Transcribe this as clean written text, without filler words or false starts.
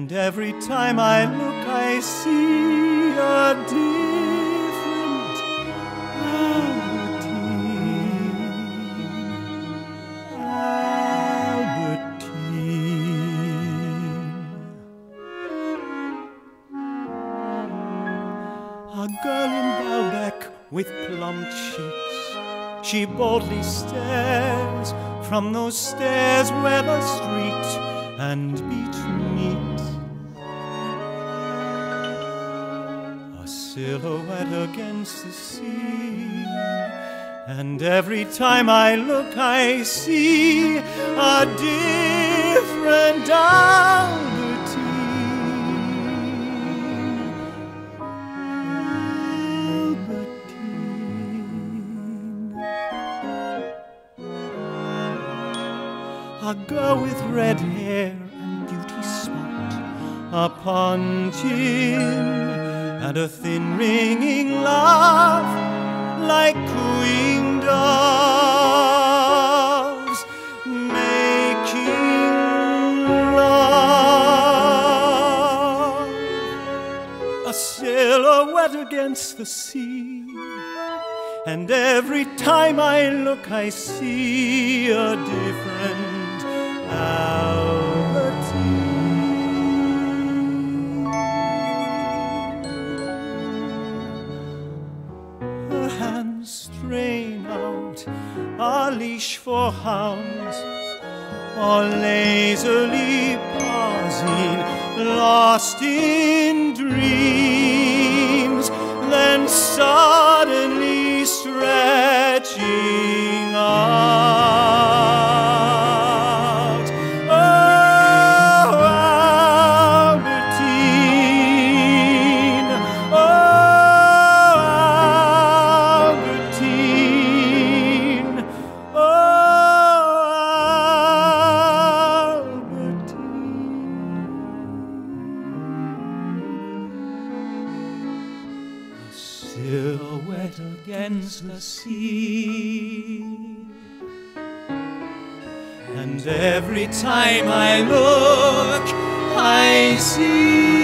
and every time I look I see a different Albertine. A girl in Baalbek with plump cheeks, she boldly stares from those stairs where the street and beach meet. A silhouette against the sea, and every time I look I see a different Albertine. A girl with red hair and beauty spot upon chin, and a thin ringing laugh like cooing doves, making love. A silhouette against the sea, and every time I look I see a different Albertine. Her hands strain out a leash for hounds, or lazily pausing, lost in dreams, then suddenly stretching out. Silhouette against the sea, and every time I look, I see